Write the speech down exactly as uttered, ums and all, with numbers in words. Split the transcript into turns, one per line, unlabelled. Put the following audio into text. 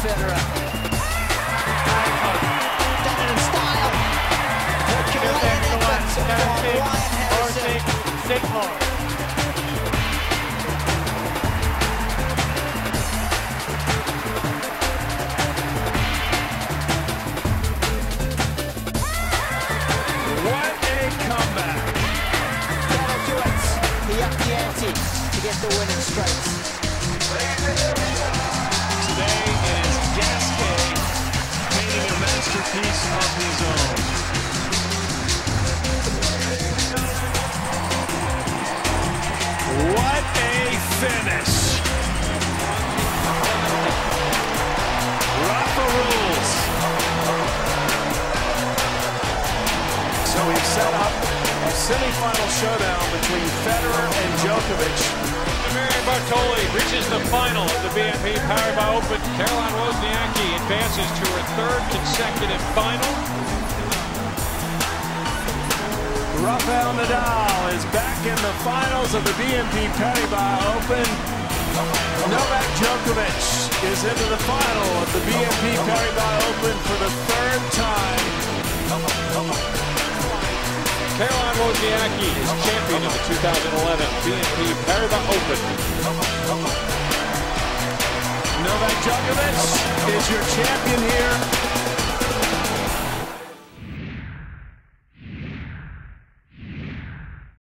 Federer. Done it in style. Herculean effort from Ryan Harrison.
What a comeback.
That'll do it. He upped the ante to get the winning strokes.
Today it is Gasquet painting a masterpiece of his own. What a finish! Rafa rules. So we've set up a semifinal showdown between Federer and Djokovic.
Bartoli reaches the final of the B N P Paribas Open. Caroline Wozniacki advances to her third consecutive final.
Rafael Nadal is back in the finals of the B N P Paribas Open. Novak Djokovic is into the final of the B N P Paribas Open for the third time.
Caroline Wozniacki is champion of the two thousand eleven B N P Paribas Open.
Novak Djokovic is your champion here